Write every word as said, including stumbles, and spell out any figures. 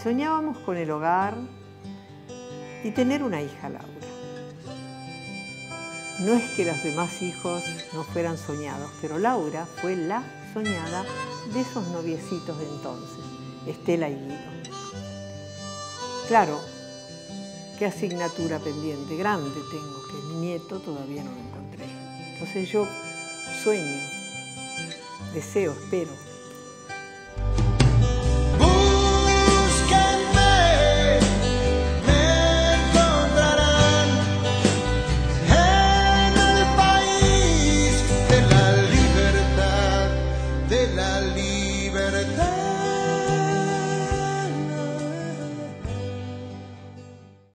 soñábamos con el hogar y tener una hija, Laura. No es que los demás hijos no fueran soñados, pero Laura fue la soñada de esos noviecitos de entonces, Estela y Guido. Claro, qué asignatura pendiente grande tengo, que mi nieto todavía no lo encontré. Entonces yo sueño, deseo, espero